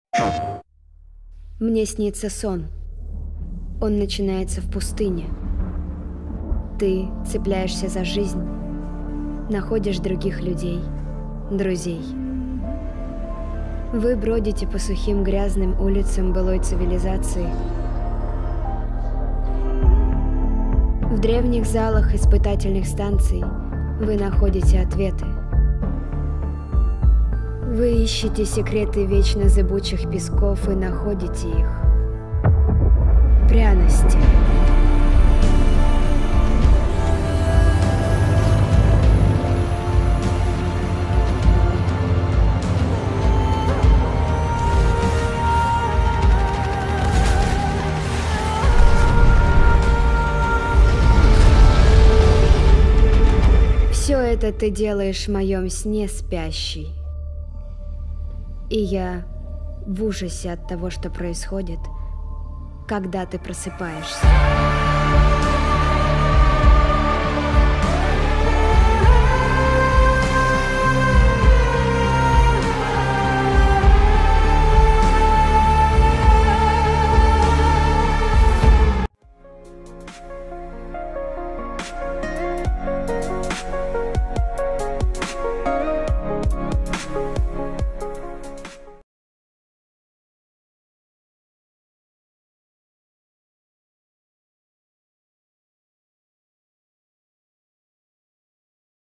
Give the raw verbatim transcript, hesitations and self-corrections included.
Мне снится сон. Он начинается в пустыне. Ты цепляешься за жизнь, находишь других людей, друзей. Вы бродите по сухим грязным улицам былой цивилизации. В древних залах испытательных станций вы находите ответы. Вы ищете секреты вечно зыбучих песков и находите их. Пряности. Все это ты делаешь в моем сне, спящий. И я в ужасе от того, что происходит, когда ты просыпаешься.